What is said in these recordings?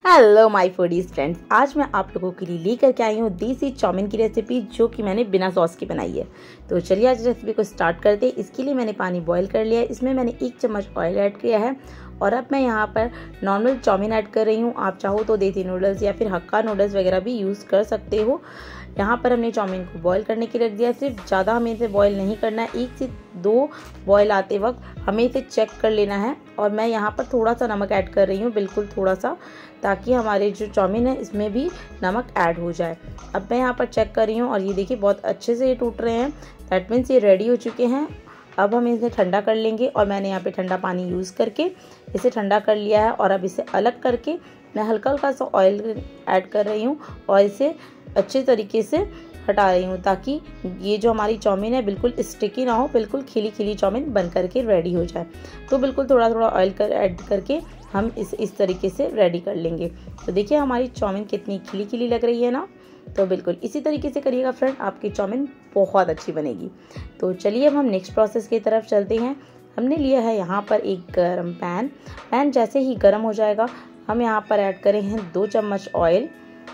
Hello my foodies friends, आज मैं आप लोगों के लिए लेकर के आई हूँ देसी चाउमीन की रेसिपी जो कि मैंने बिना सॉस की बनाई है। तो चलिए आज रेसिपी को स्टार्ट करते हैं। इसके लिए मैंने पानी बॉईल कर लिया है, इसमें मैंने 1 चम्मच ऑयल ऐड किया है और अब मैं यहाँ पर नॉर्मल चाउमीन ऐड कर रही हूँ। आप चाहो तो देसी नूडल्स या फिर हक्का नूडल्स वगैरह भी यूज़ कर सकते हो। यहाँ पर हमने चाउमीन को बॉईल करने के लिए रख दिया। सिर्फ ज़्यादा हमें इसे बॉईल नहीं करना है, 1 से 2 बॉईल आते वक्त हमें इसे चेक कर लेना है। और मैं यहाँ पर थोड़ा सा नमक ऐड कर रही हूँ, बिल्कुल थोड़ा सा, ताकि हमारे जो चाउमीन है इसमें भी नमक ऐड हो जाए। अब मैं यहाँ पर चेक कर रही हूँ और ये देखिए बहुत अच्छे से ये टूट रहे हैं। दैट मीन्स ये रेडी हो चुके हैं। अब हम इसे ठंडा कर लेंगे और मैंने यहाँ पे ठंडा पानी यूज़ करके इसे ठंडा कर लिया है। और अब इसे अलग करके मैं हल्का हल्का सा ऑयल ऐड कर रही हूँ और इसे अच्छे तरीके से हटा रही हूँ, ताकि ये जो हमारी चाउमीन है बिल्कुल स्टिकी ना हो, बिल्कुल खिली खिली चाउमीन बन करके रेडी हो जाए। तो बिल्कुल थोड़ा थोड़ा ऑयल ऐड करके हम इस तरीके से रेडी कर लेंगे। तो देखिए हमारी चाउमीन कितनी खिली खिली लग रही है ना। तो बिल्कुल इसी तरीके से करिएगा फ्रेंड, आपकी चाउमीन बहुत अच्छी बनेगी। तो चलिए अब हम नेक्स्ट प्रोसेस की तरफ चलते हैं। हमने लिया है यहाँ पर एक गरम पैन जैसे ही गर्म हो जाएगा हम यहाँ पर ऐड करें हैं 2 चम्मच ऑयल।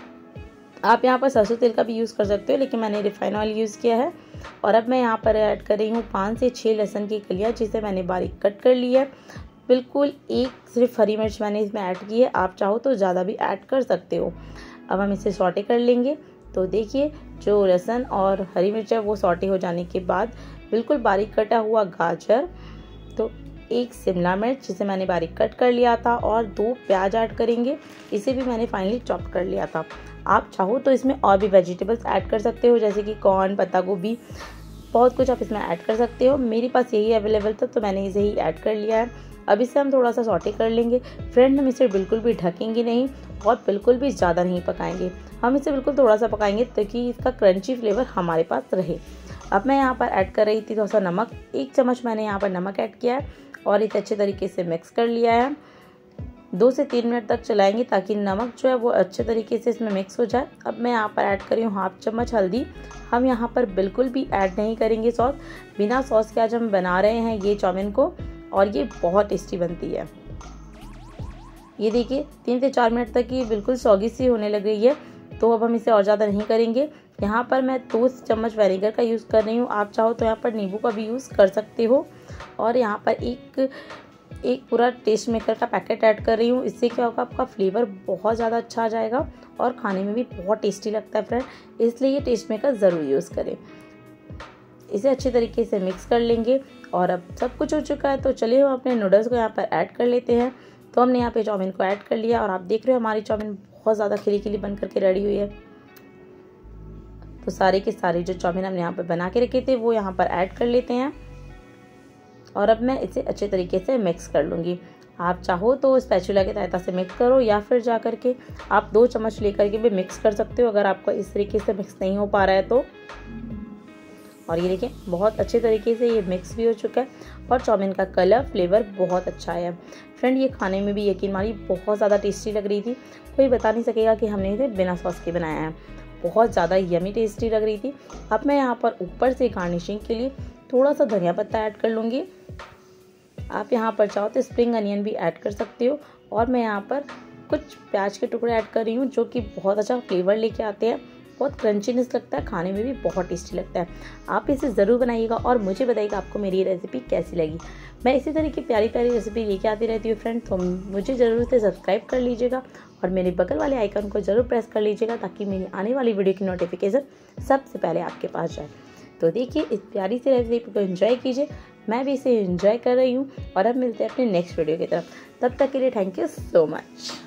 आप यहाँ पर सरसों तेल का भी यूज़ कर सकते हो, लेकिन मैंने रिफाइन ऑयल यूज़ किया है। और अब मैं यहाँ पर ऐड कर रही हूँ 5 से 6 लहसुन की कलियाँ, जिसे मैंने बारीक कट कर ली है। बिल्कुल एक सिर्फ हरी मिर्च मैंने इसमें ऐड की है, आप चाहो तो ज़्यादा भी ऐड कर सकते हो। अब हम इसे सॉटे कर लेंगे। तो देखिए जो लहसुन और हरी मिर्च है वो सॉटे हो जाने के बाद बिल्कुल बारीक कटा हुआ गाजर, तो 1 शिमला मिर्च जिसे मैंने बारीक कट कर लिया था, और 2 प्याज ऐड करेंगे। इसे भी मैंने फाइनली चॉप कर लिया था। आप चाहो तो इसमें और भी वेजिटेबल्स ऐड कर सकते हो, जैसे कि कॉर्न, पत्ता गोभी, बहुत कुछ आप इसमें ऐड कर सकते हो। मेरे पास यही अवेलेबल था तो मैंने इसे ही ऐड कर लिया है। अब इसे हम थोड़ा सा सॉटे कर लेंगे। फ्रेंड हम इसे बिल्कुल भी ढकेंगे नहीं और बिल्कुल भी ज़्यादा नहीं पकाएंगे। हम इसे बिल्कुल थोड़ा सा पकाएंगे ताकि इसका क्रंची फ्लेवर हमारे पास रहे। अब मैं यहाँ पर ऐड कर रही थी थोड़ा सा नमक, 1 चम्मच मैंने यहाँ पर नमक ऐड किया है और इसे अच्छे तरीके से मिक्स कर लिया है। 2 से 3 मिनट तक चलाएंगे ताकि नमक जो है वो अच्छे तरीके से इसमें मिक्स हो जाए। अब मैं यहाँ पर ऐड कर रही हूँ 1/2 चम्मच हल्दी। हम यहाँ पर बिल्कुल भी ऐड नहीं करेंगे सॉस, बिना सॉस के आज हम बना रहे हैं ये चाउमीन को, और ये बहुत टेस्टी बनती है। ये देखिए 3 से 4 मिनट तक ये बिल्कुल सॉगी सी होने लग गई है, तो अब हम इसे और ज़्यादा नहीं करेंगे। यहाँ पर मैं 2 चम्मच विनेगर का यूज़ कर रही हूँ, आप चाहो तो यहाँ पर नींबू का भी यूज़ कर सकते हो। और यहाँ पर एक पूरा टेस्ट मेकर का पैकेट ऐड कर रही हूँ। इससे क्या होगा, आपका फ्लेवर बहुत ज़्यादा अच्छा आ जाएगा और खाने में भी बहुत टेस्टी लगता है फ्रेंड, इसलिए ये टेस्ट मेकर ज़रूर यूज़ करें। इसे अच्छे तरीके से मिक्स कर लेंगे। और अब सब कुछ हो चुका है, तो चलिए हम अपने नूडल्स को यहाँ पर ऐड कर लेते हैं। तो हमने यहाँ पे चाउमीन को ऐड कर लिया और आप देख रहे हो हमारी चाउमीन बहुत ज़्यादा खिली खिली बन करके रेडी हुई है। तो सारे के सारे जो चाउमीन हमने यहाँ पर बना के रखे थे वो यहाँ पर ऐड कर लेते हैं। और अब मैं इसे अच्छे तरीके से मिक्स कर लूँगी। आप चाहो तो स्पैचुला की सहायता से मिक्स करो, या फिर जा करके आप 2 चम्मच लेकर के भी मिक्स कर सकते हो अगर आपको इस तरीके से मिक्स नहीं हो पा रहा है तो। और ये देखिए बहुत अच्छे तरीके से ये मिक्स भी हो चुका है और चाउमीन का कलर फ्लेवर बहुत अच्छा है फ्रेंड। ये खाने में भी यकीन मानिए बहुत ज़्यादा टेस्टी लग रही थी, कोई बता नहीं सकेगा कि हमने इसे बिना सॉस के बनाया है। बहुत ज़्यादा यमी टेस्टी लग रही थी। अब मैं यहाँ पर ऊपर से गार्निशिंग के लिए थोड़ा सा धनिया पत्ता ऐड कर लूँगी। आप यहाँ पर चाहो तो स्प्रिंग अनियन भी ऐड कर सकते हो। और मैं यहाँ पर कुछ प्याज के टुकड़े ऐड कर रही हूँ, जो कि बहुत अच्छा फ्लेवर लेके आते हैं, बहुत क्रंचीनेस लगता है, खाने में भी बहुत टेस्टी लगता है। आप इसे ज़रूर बनाइएगा और मुझे बताइएगा आपको मेरी रेसिपी कैसी लगी। मैं इसी तरह की प्यारी प्यारी रेसिपी लेके आती रहती हूँ फ्रेंड, तो मुझे ज़रूर से सब्सक्राइब कर लीजिएगा और मेरे बगल वाले आइकन को ज़रूर प्रेस कर लीजिएगा, ताकि मेरी आने वाली वीडियो की नोटिफिकेशन सबसे पहले आपके पास जाए। तो देखिए इस प्यारी सी रेसिपी को एंजॉय कीजिए, मैं भी इसे एंजॉय कर रही हूँ। और अब मिलते हैं अपने नेक्स्ट वीडियो की तरफ, तब तक के लिए थैंक यू सो मच।